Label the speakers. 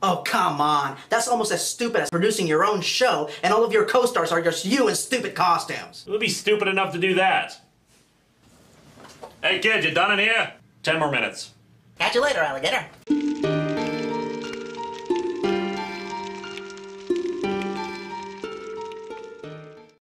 Speaker 1: Oh, come on. That's almost as stupid as producing your own show and all of your co-stars are just you in stupid costumes.
Speaker 2: Who'd be stupid enough to do that? Hey kid, you done in here? 10 more minutes.
Speaker 1: Catch you later, alligator.